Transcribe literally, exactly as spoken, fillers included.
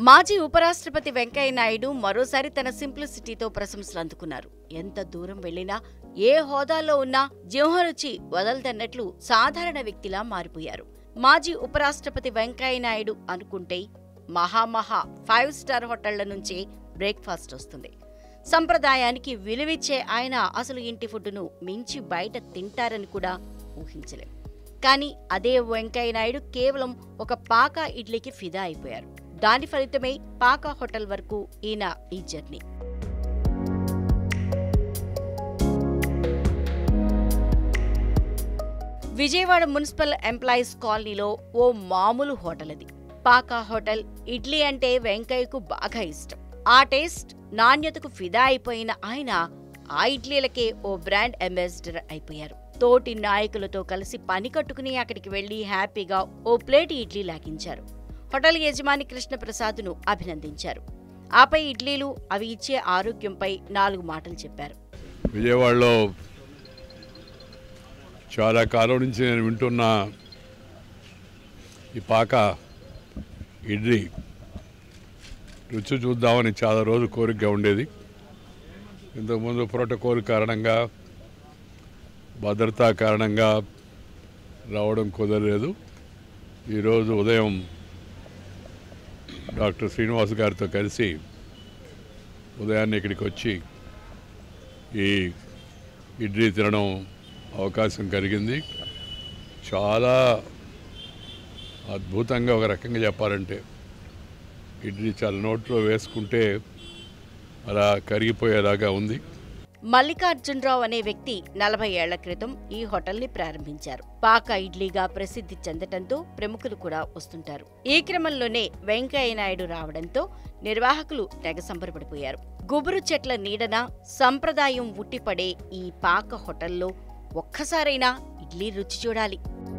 మాజీ ఉపరాష్ట్రపతి వెంకయ్య నాయుడు మరోసారి తన సింప్లిసిటీతో ప్రశంసలు అందుకున్నారు. ఎంత దూరం వెళ్లినా, ఏ హోదాలో ఉన్నా జిహ్వరుచి వదలదన్నట్లు సాధారణ వ్యక్తిలా మారిపోయారు. మాజీ ఉపరాష్ట్రపతి వెంకయ్య నాయుడు అనుకుంటే మహామహా ఫైవ్ స్టార్ హోటళ్ల నుంచే బ్రేక్ఫాస్ట్ వస్తుంది. సంప్రదాయానికి విలువిచ్చే ఆయన అసలు ఇంటి ఫుడ్డును మించి బయట తింటారని కూడా ఊహించలేం. కానీ అదే వెంకయ్య నాయుడు కేవలం ఒక పాకా ఇడ్లీకి ఫిదా అయిపోయారు. దాని ఫలితమే పాకా హోటల్ వరకు ఈయన ఈ జర్నీ. విజయవాడ మున్సిపల్ ఎంప్లాయీస్ కాలనీలో ఓ మామూలు హోటల్ అది. పాకా హోటల్. ఇడ్లీ అంటే వెంకయ్యకు బాగా ఇష్టం. ఆ టేస్ట్, నాణ్యతకు ఫిదా అయిపోయిన ఆయన ఆ ఇడ్లీలకే ఓ బ్రాండ్ అంబాసిడర్ అయిపోయారు. తోటి నాయకులతో కలిసి పని కట్టుకుని అక్కడికి వెళ్లి హ్యాపీగా ఓ ప్లేట్ ఇడ్లీ లాగించారు. హోటల్ యజమాని కృష్ణప్రసాద్ను అభినందించారు. ఆపై ఇడ్లీలు, అవి ఇచ్చే ఆరోగ్యంపై నాలుగు మాటలు చెప్పారు. విజయవాడలో చాలా కాలం నుంచి నేను వింటున్న ఈ పాక ఇడ్లీ రుచి చూద్దామని చాలా రోజు కోరికగా ఉండేది. ఇంతకుముందు ప్రోటోకాల్ కారణంగా, భద్రతా కారణంగా రావడం కుదరలేదు. ఈరోజు ఉదయం డాక్టర్ శ్రీనివాస్ గారితో కలిసి ఉదయాన్నే ఇక్కడికి వచ్చి ఈ ఇడ్లీ తినడం అవకాశం కలిగింది. చాలా అద్భుతంగా, ఒక రకంగా చెప్పాలంటే ఇడ్లీ చాలా నోట్లో వేసుకుంటే అలా కరిగిపోయేలాగా ఉంది. మల్లికార్జునరావు అనే వ్యక్తి నలభై ఏళ్ల క్రితం ఈ హోటల్ని ప్రారంభించారు. పాకా ఇడ్లీగా ప్రసిద్ధి చెందటంతో ప్రముఖులు కూడా వస్తుంటారు. ఈ క్రమంలోనే వెంకయ్య నాయుడు రావడంతో నిర్వాహకులు తెగ సంబరపడిపోయారు. గుబురు చెట్ల నీడన సంప్రదాయం ఉట్టిపడే ఈ పాక హోటల్లో ఒక్కసారైనా ఇడ్లీ రుచి చూడాలి.